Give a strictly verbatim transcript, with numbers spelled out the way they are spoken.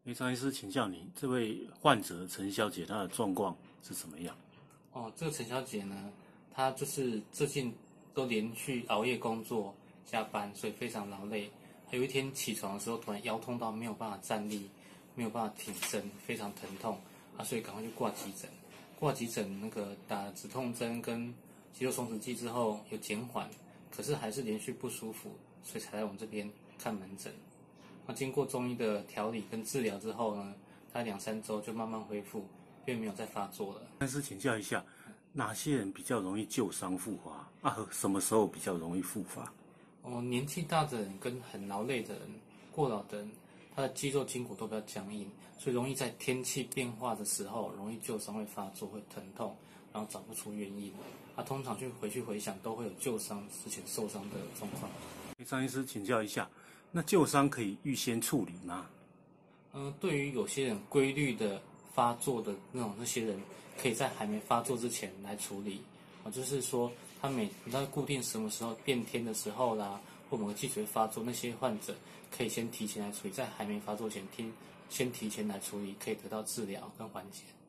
诶，张医师，请教你，这位患者陈小姐她的状况是怎么样？ 哦，这个陈小姐呢，她就是最近都连续熬夜工作、加班，所以非常劳累。有一天起床的时候，突然腰痛到没有办法站立，没有办法挺身，非常疼痛啊，所以赶快去挂急诊。挂急诊那个打止痛针跟肌肉松弛剂之后有减缓，可是还是连续不舒服，所以才来我们这边看门诊。那经过中医的调理跟治疗之后呢，他两三周就慢慢恢复，并没有再发作了。 但是请教一下，哪些人比较容易旧伤复发啊？什么时候比较容易复发？ 哦，年纪大的人跟很劳累的人、过劳的人，他的肌肉筋骨都比较僵硬，所以容易在天气变化的时候，容易旧伤会发作，会疼痛，然后找不出原因。他、啊、通常去回去回想，都会有旧伤之前受伤的状况。 张医师，请教一下，那旧伤可以预先处理吗？ 嗯、呃，对于有些人规律的发作的那种那些人，可以在还没发作之前来处理。啊，就是说他每他固定什么时候变天的时候啦，或某个季节发作，那些患者可以先提前来处理，在还没发作前听先提前来处理，可以得到治疗跟缓解。